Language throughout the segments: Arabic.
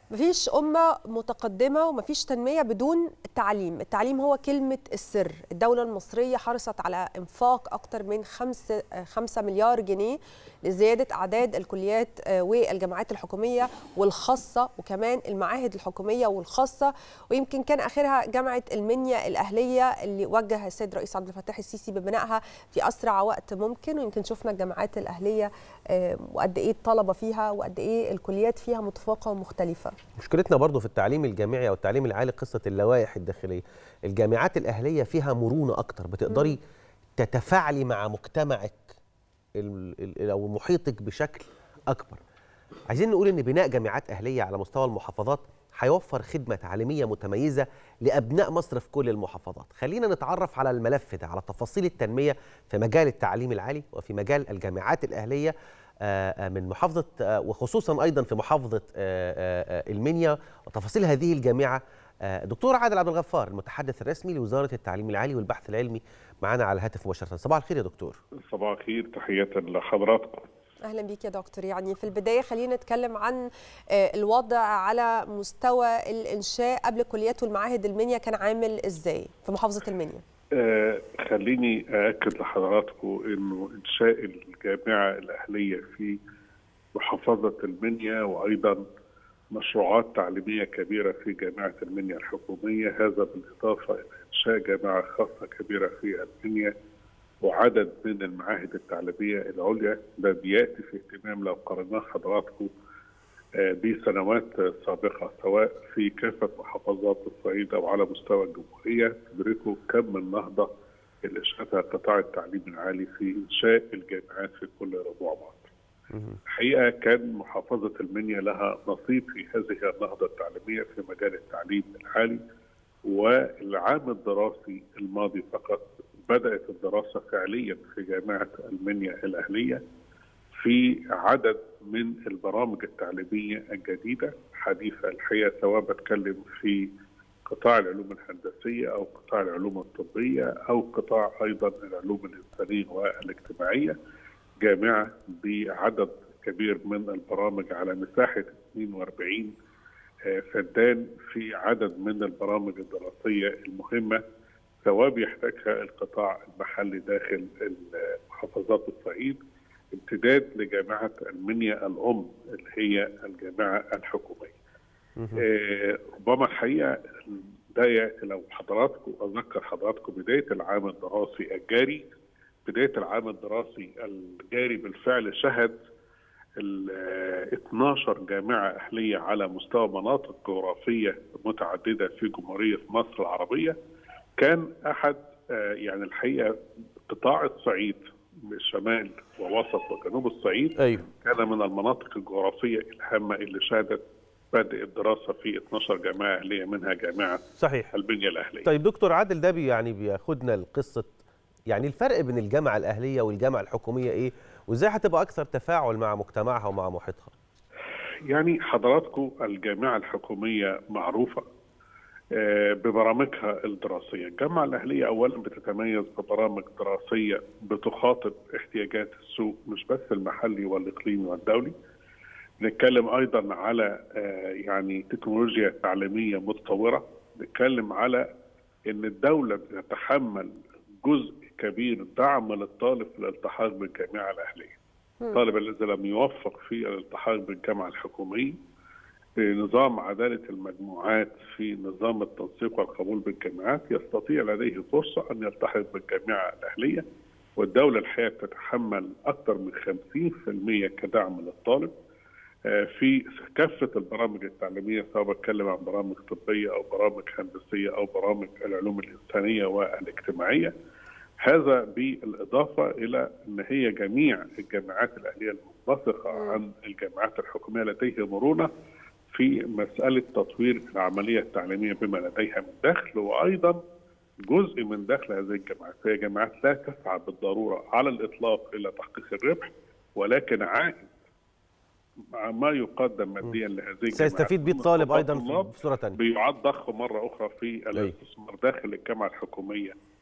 مفيش أمة متقدمة ومفيش تنمية بدون التعليم. التعليم هو كلمة السر. الدولة المصرية حرصت على إنفاق أكثر من 5 مليار جنيه لزيادة أعداد الكليات والجامعات الحكومية والخاصة، وكمان المعاهد الحكومية والخاصة. ويمكن كان آخرها جامعة المنيا الأهلية اللي وجه السيد رئيس عبد الفتاح السيسي ببنائها في أسرع وقت ممكن. ويمكن شفنا الجامعات الأهلية وقد إيه الطلبة فيها وقد إيه الكليات فيها متفوقة ومختلفة. مشكلتنا برضو في التعليم الجامعي أو التعليم العالي قصة اللوائح الداخلية. الجامعات الأهلية فيها مرونة أكتر، بتقدري تتفاعلي مع مجتمعك أو محيطك بشكل أكبر. عايزين نقول إن بناء جامعات أهلية على مستوى المحافظات هيوفر خدمة تعليمية متميزة لأبناء مصر في كل المحافظات. خلينا نتعرف على الملف ده، على تفاصيل التنمية في مجال التعليم العالي وفي مجال الجامعات الأهلية من محافظة، وخصوصا أيضا في محافظة المنيا، وتفاصيل هذه الجامعة. دكتور عادل عبد الغفار، المتحدث الرسمي لوزارة التعليم العالي والبحث العلمي، معنا على الهاتف مباشرة. صباح الخير يا دكتور. صباح الخير، تحية لحضراتكم. أهلا بك يا دكتور. يعني في البداية خلينا نتكلم عن الوضع على مستوى الإنشاء قبل الكليات والمعاهد. المنيا كان عامل إزاي في محافظة المنيا؟ خليني أأكد لحضراتكم إنه إنشاء الجامعة الأهلية في محافظة المنيا وأيضا مشروعات تعليمية كبيرة في جامعة المنيا الحكومية، هذا بالإضافة إلى إنشاء جامعة خاصة كبيرة في المنيا وعدد من المعاهد التعليمية العليا. ده بيأتي في اهتمام لو قارناه حضراتكم بسنوات سابقة، سواء في كافة محافظات الصعيد أو على مستوى الجمهورية. تدركوا كم النهضة اللي شهدها قطاع التعليم العالي في إنشاء الجامعات في كل ربوع مصر. الحقيقة كان محافظة المنيا لها نصيب في هذه النهضة التعليمية في مجال التعليم العالي. والعام الدراسي الماضي فقط بدأت الدراسة فعليا في جامعة المنيا الأهلية في عدد من البرامج التعليمية الجديدة حديثة. الحقيقة سواء بتكلم في قطاع العلوم الهندسية أو قطاع العلوم الطبية أو قطاع أيضا العلوم الإنسانية والاجتماعية، جامعة بعدد كبير من البرامج على مساحة 42 فدان في عدد من البرامج الدراسية المهمة، سواء بيحتاجها القطاع المحلي داخل محافظات الصعيد، امتداد لجامعة المنيا الأم اللي هي الجامعة الحكومية. ربما الحقيقة ده لو حضراتكم أذكر حضراتكم بداية العام الدراسي الجاري، بداية العام الدراسي الجاري بالفعل شهد 12 جامعة أهلية على مستوى مناطق جغرافية متعددة في جمهورية مصر العربية. كان أحد يعني الحقيقة قطاع الصعيد الشمال ووسط وجنوب الصعيد كان من المناطق الجغرافية الهامة اللي شهدت بدء الدراسة في 12 جامعة أهلية، منها جامعة المنيا الأهلية. طيب دكتور عادل، ده يعني بياخدنا لقصة يعني الفرق بين الجامعة الأهلية والجامعة الحكومية إيه؟ وإزاي هتبقى أكثر تفاعل مع مجتمعها ومع محيطها؟ يعني حضراتكم الجامعة الحكومية معروفة ببرامجها الدراسية. الجامعة الأهلية أولا بتتميز ببرامج دراسية بتخاطب احتياجات السوق مش بس المحلي والإقليمي والدولي. نتكلم أيضا على يعني تكنولوجيا تعليمية متطورة. نتكلم على أن الدولة بتتحمل جزء كبير دعم للطالب في الالتحاق بالجامعة الأهلية. الطالب الذي لم يوفق في الالتحاق بالجامعة الحكومية، نظام عدالة المجموعات في نظام التنسيق والقبول بالجامعات، يستطيع لديه فرصة أن يلتحق بالجامعة الأهلية، والدولة الحقيقة تتحمل أكثر من 50% كدعم للطالب في كافة البرامج التعليمية، سواء بتكلم عن برامج طبية أو برامج هندسية أو برامج العلوم الإنسانية والاجتماعية. هذا بالإضافة إلى أن هي جميع الجامعات الأهلية المنبثقة عن الجامعات الحكومية لديها مرونة في مسألة تطوير العملية التعليمية بما لديها من دخل، وأيضا جزء من دخل هذه الجامعات هي جامعات لا تسعى بالضرورة على الإطلاق إلى تحقيق الربح، ولكن عائد ما يقدم ماديا لهذه الجامعات سيستفيد به الطالب أيضا بصورة ثانية، بيعاد ضخه مرة أخرى في الاستثمار داخل الجامعة الحكومية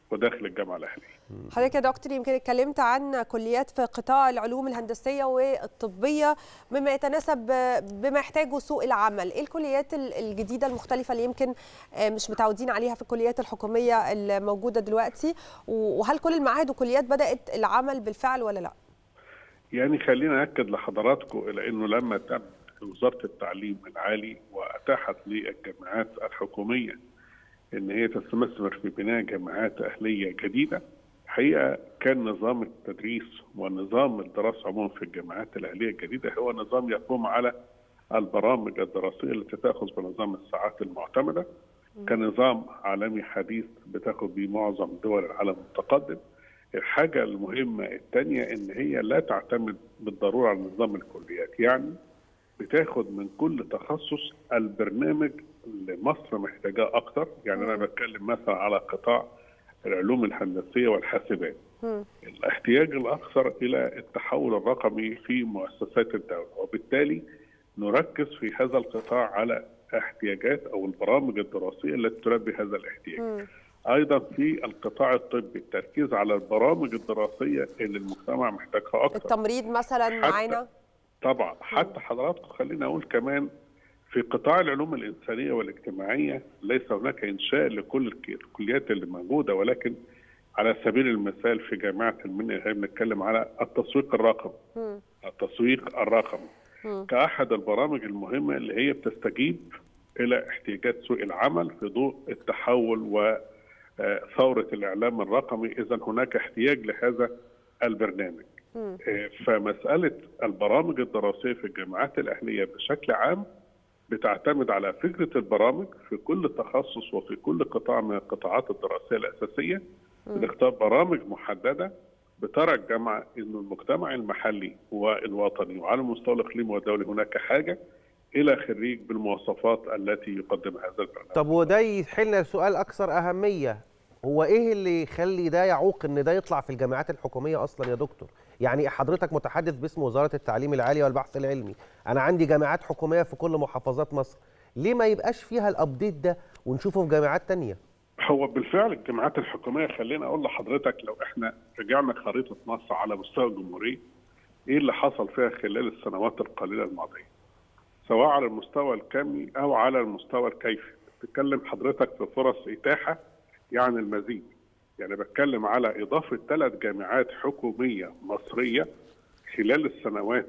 وداخل الجامعه الاهليه. حضرتك يا دكتور يمكن اتكلمت عن كليات في قطاع العلوم الهندسيه والطبيه بما يتناسب بما يحتاجه سوق العمل، ايه الكليات الجديده المختلفه اللي يمكن مش متعودين عليها في الكليات الحكوميه الموجوده دلوقتي، وهل كل المعاهد وكليات بدات العمل بالفعل ولا لا؟ يعني خلينا اكد لحضراتكم الى انه لما تم وزاره التعليم العالي واتاحت للجامعات الحكوميه ان هي تستثمر في بناء جامعات اهليه جديده، حقيقه كان نظام التدريس ونظام الدراسه عموما في الجامعات الاهليه الجديده هو نظام يقوم على البرامج الدراسيه التي تاخذ بنظام الساعات المعتمده، كنظام عالمي حديث بتاخذ به معظم دول العالم المتقدم. الحاجه المهمه الثانيه ان هي لا تعتمد بالضروره على نظام الكليات، يعني بتاخد من كل تخصص البرنامج اللي مصر محتاجاه اكتر. يعني انا بتكلم مثلا على قطاع العلوم الهندسيه والحاسبات، الاحتياج الاكثر الى التحول الرقمي في مؤسسات الدوله، وبالتالي نركز في هذا القطاع على احتياجات او البرامج الدراسيه التي تلبي هذا الاحتياج. ايضا في القطاع الطبي التركيز على البرامج الدراسيه اللي المجتمع محتاجها اكتر. التمريض مثلا معانا طبعا، حتى حضراتكم خلينا اقول كمان في قطاع العلوم الانسانيه والاجتماعيه ليس هناك انشاء لكل الكليات اللي موجوده، ولكن على سبيل المثال في جامعه المنيا بنتكلم على التسويق الرقمي. التسويق الرقمي كاحد البرامج المهمه اللي هي بتستجيب الى احتياجات سوق العمل في ضوء التحول وثوره الاعلام الرقمي، اذا هناك احتياج لهذا البرنامج. فمساله البرامج الدراسيه في الجامعات الاهليه بشكل عام بتعتمد على فكره البرامج في كل تخصص وفي كل قطاع من القطاعات الدراسيه الاساسيه. بنختار برامج محدده بترى الجامعه انه المجتمع المحلي والوطني وعلى المستوى الاقليمي والدولي هناك حاجه الى خريج بالمواصفات التي يقدمها هذا البرنامج. طب وده يحلنا سؤال اكثر اهميه، هو ايه اللي يخلي ده يعوق ان ده يطلع في الجامعات الحكوميه اصلا يا دكتور؟ يعني حضرتك متحدث باسم وزاره التعليم العالي والبحث العلمي، انا عندي جامعات حكوميه في كل محافظات مصر، ليه ما يبقاش فيها الابديت ده ونشوفه في جامعات تانية؟ هو بالفعل الجامعات الحكوميه، خلينا اقول لحضرتك لو احنا رجعنا خريطه مصر على مستوى الجمهوريه ايه اللي حصل فيها خلال السنوات القليله الماضيه، سواء على المستوى الكمي او على المستوى الكيفي. بتتكلم حضرتك في فرص اتاحه يعني المزيد، يعني بتكلم على اضافه 3 جامعات حكوميه مصريه خلال السنوات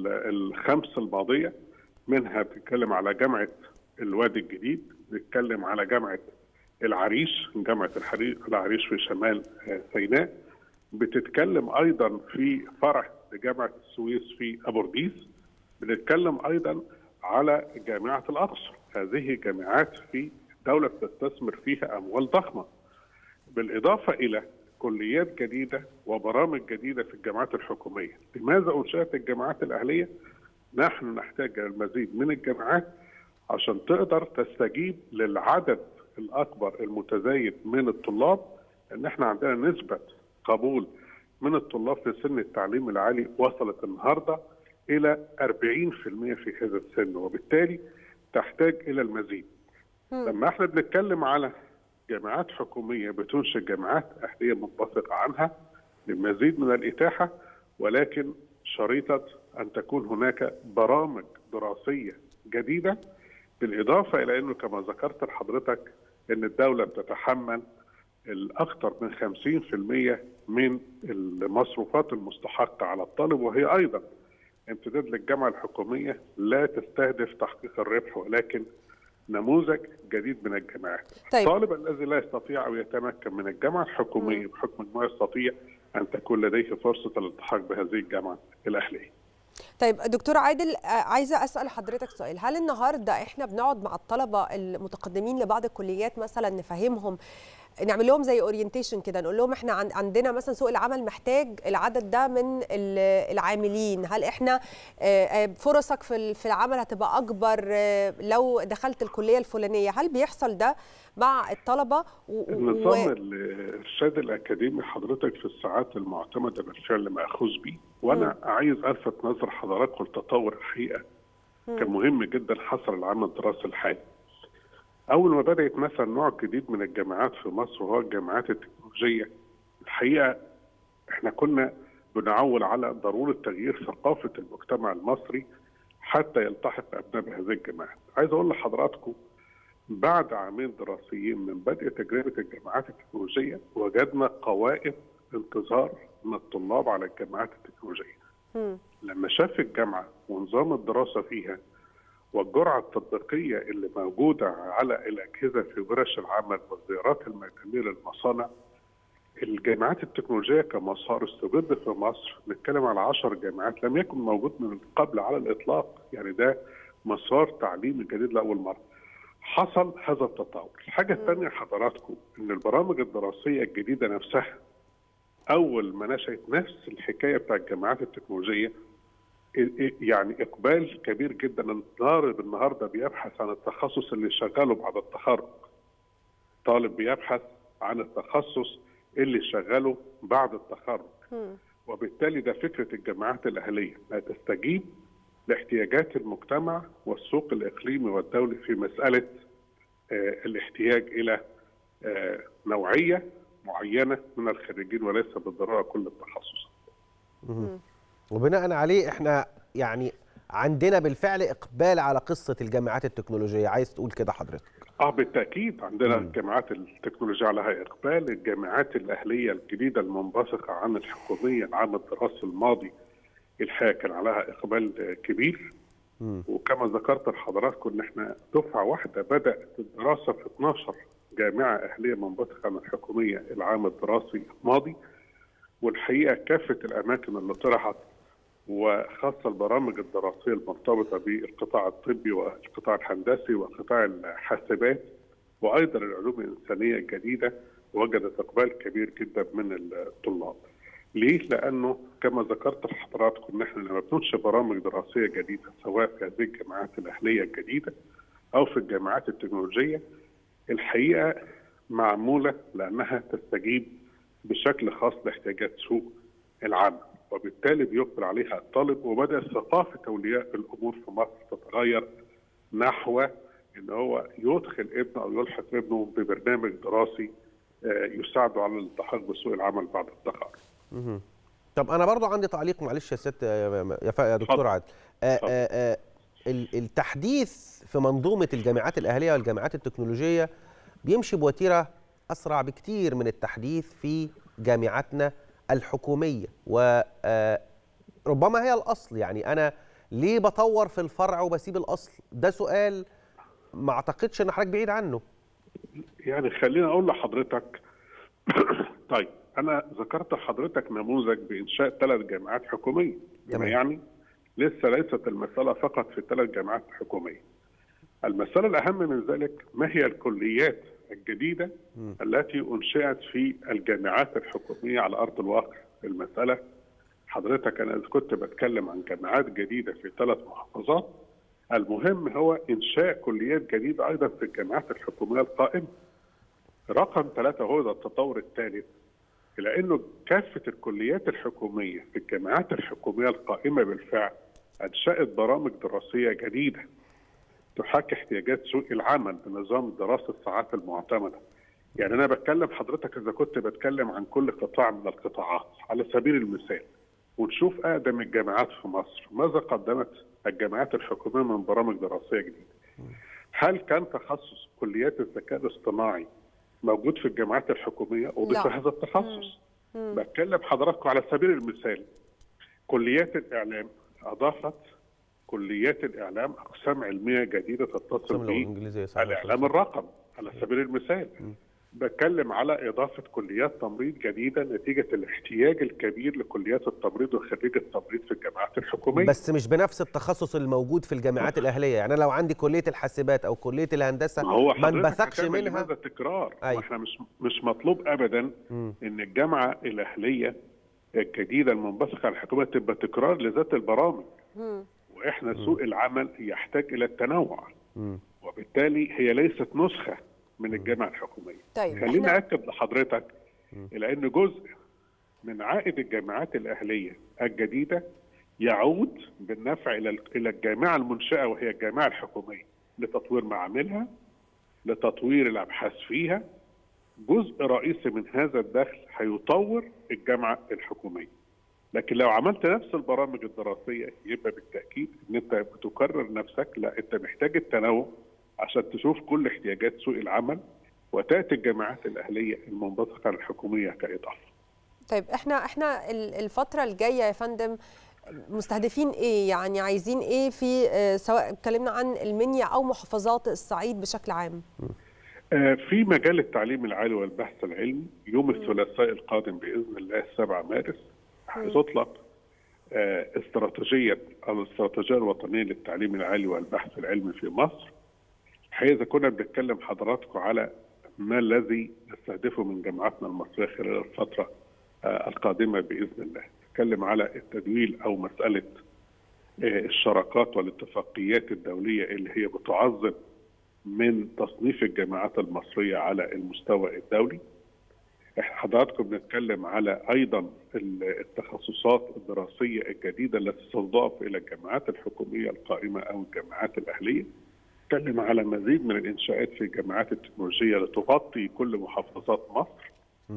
ال5 الماضيه، منها بتتكلم على جامعه الوادي الجديد، بتتكلم على جامعه العريش، جامعه العريش في شمال سيناء، بتتكلم ايضا في فرع لجامعه السويس في ابورديس، بنتكلم ايضا على جامعه الاقصر. هذه جامعات في الدوله بتستثمر فيها اموال ضخمه، بالاضافه الى كليات جديده وبرامج جديده في الجامعات الحكوميه. لماذا انشات الجامعات الاهليه؟ نحن نحتاج المزيد من الجامعات عشان تقدر تستجيب للعدد الاكبر المتزايد من الطلاب، ان احنا عندنا نسبه قبول من الطلاب في سن التعليم العالي وصلت النهارده الى 40% في هذا السن، وبالتالي تحتاج الى المزيد. لما احنا بنتكلم على جامعات حكوميه بتنشئ جامعات اهليه متفق عنها للمزيد من الاتاحه، ولكن شريطه ان تكون هناك برامج دراسيه جديده، بالاضافه الى انه كما ذكرت لحضرتك ان الدوله بتتحمل الاكثر من 50% من المصروفات المستحقه على الطالب، وهي ايضا امتداد للجامعه الحكوميه لا تستهدف تحقيق الربح ولكن نموذج جديد من الجامعات. طيب. الطالب الذي لا يستطيع او يتمكن من الجامعه الحكوميه بحكم انه يستطيع ان تكون لديه فرصه الالتحاق بهذه الجامعه الاهليه. طيب دكتور عادل، عايزه اسال حضرتك سؤال، هل النهارده احنا بنقعد مع الطلبه المتقدمين لبعض الكليات مثلا نفهمهم، نعمل لهم زي اورينتيشن كده، نقول لهم احنا عندنا مثلا سوق العمل محتاج العدد ده من العاملين، هل احنا فرصك في العمل هتبقى اكبر لو دخلت الكليه الفلانيه، هل بيحصل ده مع الطلبه؟ النظام الارشاد الاكاديمي حضرتك في الساعات المعتمده بالفعل ماخوذ به، وانا عايز الفت نظر حضراتكم لتطور الحقيقه كان مهم جدا حصل العام الدراسي الحالي. أول ما بدأت مثلا نوع جديد من الجامعات في مصر وهو الجامعات التكنولوجيه. الحقيقه احنا كنا بنعول على ضروره تغيير ثقافه المجتمع المصري حتى يلتحق ابناء بهذه الجامعات. عايز اقول لحضراتكم بعد عامين دراسيين من بدء تجربه الجامعات التكنولوجيه وجدنا قوائم انتظار من الطلاب على الجامعات التكنولوجيه. لما شاف الجامعه ونظام الدراسه فيها والجرعه التطبيقيه اللي موجوده على الاجهزه في ورش العمل والزيارات الميدانيه للمصانع، الجامعات التكنولوجيه كمسار استجد في مصر نتكلم على 10 جامعات لم يكن موجود من قبل على الاطلاق، يعني ده مسار تعليمي جديد لاول مره. حصل هذا التطور. الحاجه الثانيه حضراتكم ان البرامج الدراسيه الجديده نفسها اول ما نشأت نفس الحكايه بتاع الجامعات التكنولوجيه، يعني اقبال كبير جدا. الطالب النهارده بيبحث عن التخصص اللي شغاله بعد التخرج. طالب بيبحث عن التخصص اللي شغاله بعد التخرج. وبالتالي ده فكره الجامعات الاهليه لا تستجيب لاحتياجات المجتمع والسوق الاقليمي والدولي في مساله الاحتياج الى نوعيه معينه من الخريجين وليس بالضروره كل التخصص. وبناء عليه احنا يعني عندنا بالفعل اقبال على قصه الجامعات التكنولوجيه، عايز تقول كده حضرتك؟ بالتاكيد عندنا الجامعات التكنولوجيه عليها اقبال. الجامعات الاهليه الجديده المنبثقه عن الحكوميه العام الدراسي الماضي الحقيقه كان عليها اقبال كبير. وكما ذكرت لحضراتكم ان احنا دفعه واحده بدات الدراسه في 12 جامعه اهليه منبثقه عن الحكوميه العام الدراسي الماضي. والحقيقه كافه الاماكن اللي طرحت وخاصه البرامج الدراسيه المرتبطه بالقطاع الطبي والقطاع الهندسي وقطاع الحاسبات وايضا العلوم الانسانيه الجديده وجدت اقبال كبير جدا من الطلاب. ليه؟ لانه كما ذكرت لحضراتكم ان احنا لما بننشئ برامج دراسيه جديده سواء في هذه الجامعات الاهليه الجديده او في الجامعات التكنولوجيه، الحقيقه معموله لانها تستجيب بشكل خاص لاحتياجات سوق العمل، وبالتالي بيقبل عليها الطالب. وبدأ ثقافة أولياء الأمور في مصر تتغير نحو إن هو يدخل ابنه أو يلحق ابنه ببرنامج دراسي يساعده على الالتحاق بسوق العمل بعد التخرج. طب أنا برضو عندي تعليق، معلش يا ست يا دكتور عادل. التحديث في منظومة الجامعات الأهلية والجامعات التكنولوجية بيمشي بوتيرة أسرع بكتير من التحديث في جامعاتنا الحكومية، وربما هي الأصل. يعني أنا ليه بطور في الفرع وبسيب الأصل؟ ده سؤال ما أعتقدش أن حضرتك بعيد عنه. يعني خليني أقول لحضرتك طيب أنا ذكرت لحضرتك نموذج بإنشاء 3 جامعات حكومية. يعني لسه ليست المسألة فقط في 3 جامعات حكومية. المسألة الأهم من ذلك ما هي الكليات الجديدة التي أنشئت في الجامعات الحكومية على أرض الواقع. المسألة حضرتك أنا كنت بتكلم عن جامعات جديدة في 3 محافظات، المهم هو إنشاء كليات جديدة أيضا في الجامعات الحكومية القائمة. رقم 3 هو ده التطور الثالث، لأنه كافة الكليات الحكومية في الجامعات الحكومية القائمة بالفعل أنشأت برامج دراسية جديدة تحاكي احتياجات سوق العمل بنظام دراسة الساعات المعتمدة. يعني أنا بتكلم حضرتك إذا كنت بتكلم عن كل قطاع من القطاعات على سبيل المثال، ونشوف أقدم الجامعات في مصر ماذا قدمت الجامعات الحكومية من برامج دراسية جديدة. هل كان تخصص كليات الذكاء الاصطناعي موجود في الجامعات الحكومية أضيف هذا التخصص؟ بتكلم حضراتكم على سبيل المثال كليات الإعلام أضافت كليات الإعلام أقسام علمية جديدة تتصل بالإعلام الرقمي على سبيل المثال. بتكلم على إضافة كليات تمريض جديدة نتيجة الاحتياج الكبير لكليات التمريض وخريج التمريض في الجامعات الحكومية، بس مش بنفس التخصص الموجود في الجامعات الأهلية. يعني أنا لو عندي كلية الحاسبات أو كلية الهندسة ما انبثقش منها. هذا تكرار. احنا مش مطلوب أبدا إن الجامعة الأهلية الجديدة المنبثقة عن الحكومة تبقى تكرار لذات البرامج. وإحنا سوق العمل يحتاج إلى التنوع، وبالتالي هي ليست نسخة من الجامعة الحكومية. طيب خليني أكد لحضرتك إلى أن جزء من عائد الجامعات الأهلية الجديدة يعود بالنفع إلى الجامعة المنشأة وهي الجامعة الحكومية لتطوير معاملها، لتطوير الأبحاث فيها، جزء رئيسي من هذا الدخل هيطور الجامعه الحكوميه. لكن لو عملت نفس البرامج الدراسيه يبقى بالتاكيد ان انت بتكرر نفسك، لا انت محتاج التنوع عشان تشوف كل احتياجات سوق العمل، وتاتي الجامعات الاهليه المنبثقه الحكوميه كاضافه. طيب احنا الفتره الجايه يا فندم مستهدفين ايه؟ يعني عايزين ايه في سواء اتكلمنا عن المنيا او محافظات الصعيد بشكل عام؟ في مجال التعليم العالي والبحث العلمي يوم الثلاثاء القادم باذن الله 7 مارس هتطلق الاستراتيجيه الوطنيه للتعليم العالي والبحث العلمي في مصر. حيث كنا بنتكلم حضراتكم على ما الذي نستهدفه من جامعاتنا المصريه خلال الفتره القادمه باذن الله. نتكلم على التدويل او مساله الشراكات والاتفاقيات الدوليه اللي هي بتعظم من تصنيف الجامعات المصريه على المستوى الدولي. احنا حضراتكم بنتكلم على ايضا التخصصات الدراسيه الجديده التي ستضاف الى الجامعات الحكوميه القائمه او الجامعات الاهليه. نتكلم على مزيد من الانشاءات في الجامعات التكنولوجيه لتغطي كل محافظات مصر.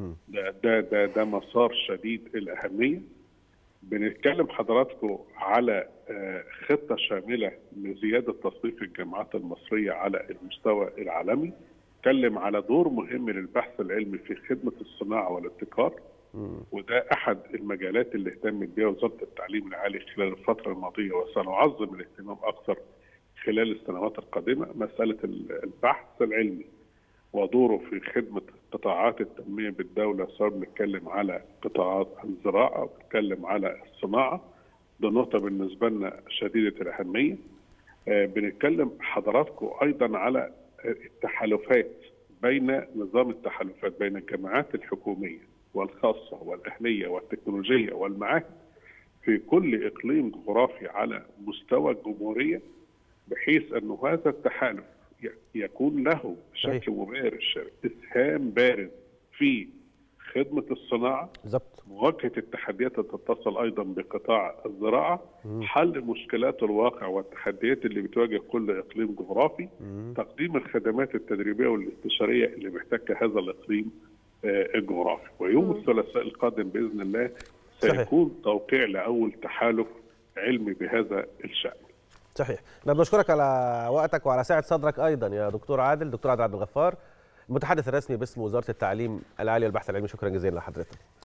ده مسار شديد الاهميه. بنتكلم حضراتكم على خطه شامله لزياده تصنيف الجامعات المصريه على المستوى العالمي. نتكلم على دور مهم للبحث العلمي في خدمه الصناعه والابتكار. وده احد المجالات اللي اهتمت بها وزاره التعليم العالي خلال الفتره الماضيه، وسنعظم الاهتمام اكثر خلال السنوات القادمه. مساله البحث العلمي ودوره في خدمه قطاعات التنميه بالدوله، سواء بنتكلم على قطاعات الزراعه او بنتكلم على الصناعه. ده نقطه بالنسبه لنا شديده الاهميه. بنتكلم حضراتكم ايضا على التحالفات بين نظام التحالفات بين الجامعات الحكوميه والخاصه والاهليه والتكنولوجيه والمعاهد في كل اقليم جغرافي على مستوى الجمهوريه، بحيث انه هذا التحالف يكون له بشكل مباشر اسهام بارز في خدمه الصناعه، مواجهه التحديات التي تتصل ايضا بقطاع الزراعه، حل مشكلات الواقع والتحديات اللي بتواجه كل اقليم جغرافي، تقديم الخدمات التدريبيه والاستشاريه اللي محتاجها هذا الاقليم الجغرافي. ويوم الثلاثاء القادم باذن الله سيكون توقيع لاول تحالف علمي بهذا الشان. صحيح. انا بنشكرك على وقتك وعلى سعه صدرك ايضا يا دكتور عادل عبد الغفار، المتحدث الرسمي باسم وزاره التعليم العالي والبحث العلمي. شكرا جزيلا لحضرتك.